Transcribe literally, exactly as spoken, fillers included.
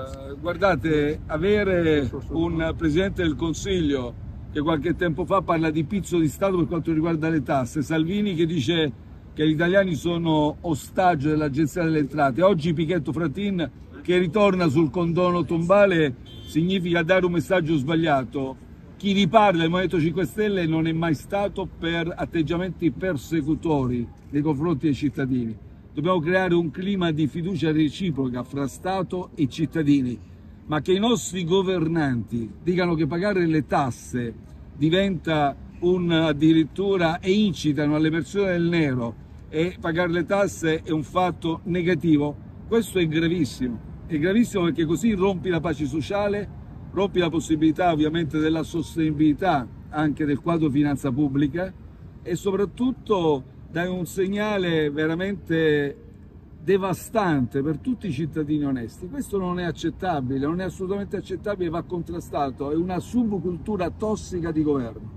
Eh, guardate, avere un Presidente del Consiglio che qualche tempo fa parla di pizzo di Stato per quanto riguarda le tasse, Salvini che dice che gli italiani sono ostaggio dell'Agenzia delle Entrate, oggi Pichetto Fratin che ritorna sul condono tombale, significa dare un messaggio sbagliato. Chi vi parla, il Movimento cinque Stelle, non è mai stato per atteggiamenti persecutori nei confronti dei cittadini. Dobbiamo creare un clima di fiducia reciproca fra Stato e cittadini, ma che i nostri governanti dicano che pagare le tasse diventa un addirittura e incitano all'emersione del nero e pagare le tasse è un fatto negativo, questo è gravissimo. È gravissimo perché così rompi la pace sociale, rompi la possibilità ovviamente della sostenibilità anche del quadro finanza pubblica e soprattutto dai un segnale veramente devastante per tutti i cittadini onesti. Questo non è accettabile, non è assolutamente accettabile, va contrastato, è una subcultura tossica di governo.